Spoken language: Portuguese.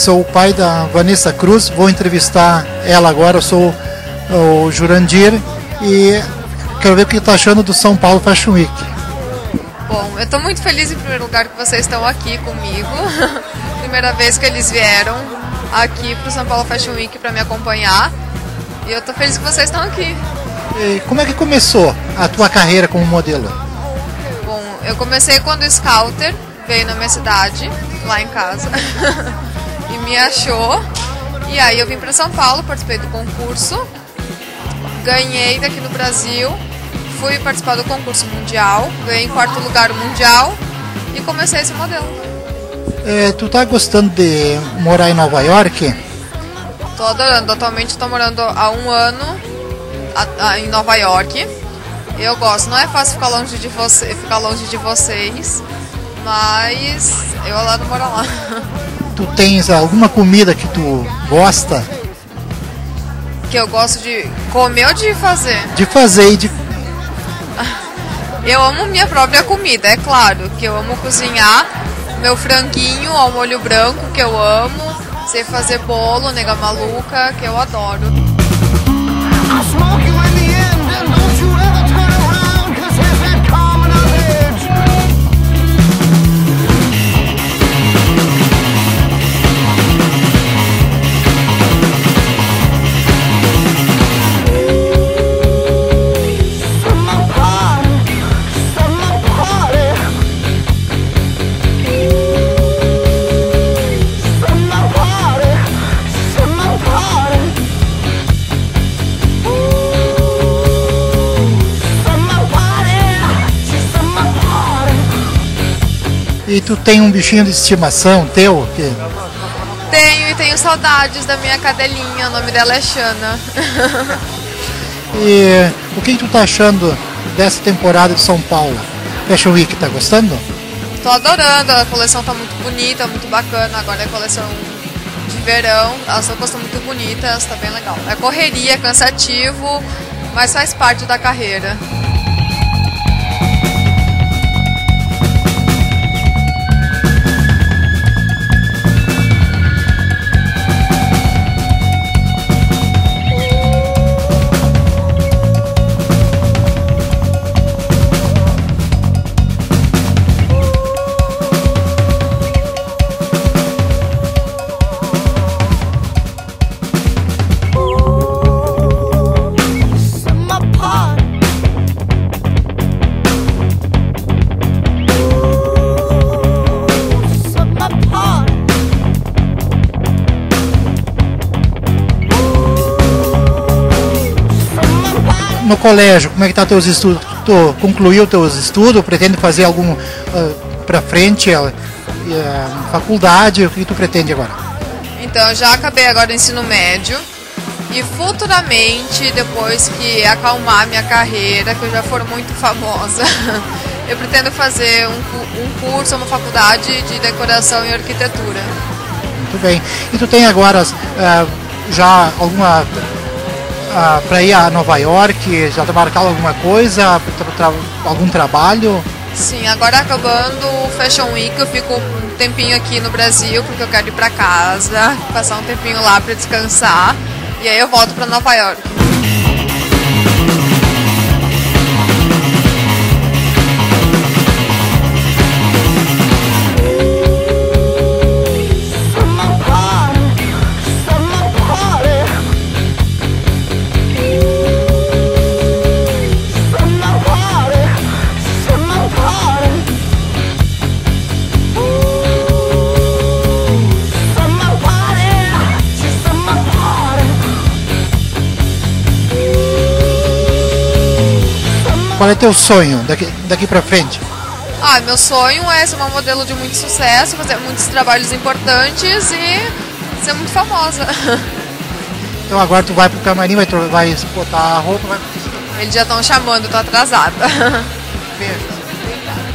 sou o pai da Vanessa Cruz, vou entrevistar ela agora, eu sou o Jurandir e quero ver o que está achando do São Paulo Fashion Week. Bom, eu estou muito feliz em primeiro lugar que vocês estão aqui comigo. Primeira vez que eles vieram aqui para o São Paulo Fashion Week para me acompanhar. E eu estou feliz que vocês estão aqui. E como é que começou a tua carreira como modelo? Bom, eu comecei quando o Scouter veio na minha cidade, lá em casa, e me achou. E aí eu vim para São Paulo, participei do concurso, ganhei daqui no Brasil, fui participar do concurso mundial, ganhei em 4º lugar mundial e comecei esse modelo. Tu tá gostando de morar em Nova York? Tô adorando, atualmente estou morando há 1 ano em Nova York. Eu gosto, não é fácil ficar longe de vocês, mas eu adoro morar lá. Tu tens alguma comida que tu gosta? Que eu gosto de comer ou de fazer? De fazer e de... Eu amo minha própria comida, é claro que eu amo cozinhar meu franguinho ao molho branco, que eu amo, sei fazer bolo, nega maluca, que eu adoro. E tu tem um bichinho de estimação teu? Tenho, e tenho saudades da minha cadelinha, o nome dela é Xana. E o que tu tá achando dessa temporada de São Paulo? Fashion Week, tá gostando? Tô adorando, a coleção tá muito bonita, muito bacana. Agora é a coleção de verão, as roupas estão muito bonitas, tá bem legal. É correria, é cansativo, mas faz parte da carreira. No colégio, como é que tá teus estudos? Tu concluiu teus estudos? Pretende fazer algum para frente, faculdade? O que tu pretende agora? Então, eu já acabei agora o ensino médio e futuramente, depois que acalmar minha carreira, que eu já for muito famosa, eu pretendo fazer um curso, uma faculdade de decoração e arquitetura. Muito bem. E tu tem agora já alguma... para ir a Nova York, já está marcado alguma coisa, algum trabalho? Sim, agora acabando o Fashion Week, eu fico um tempinho aqui no Brasil, porque eu quero ir para casa, passar um tempinho lá para descansar, e aí eu volto para Nova York. Qual é teu sonho daqui para frente? Meu sonho é ser uma modelo de muito sucesso, fazer muitos trabalhos importantes e ser muito famosa. Então agora tu vai pro camarim, vai botar a roupa, vai... Eles já estão chamando, tô atrasada. Beijo.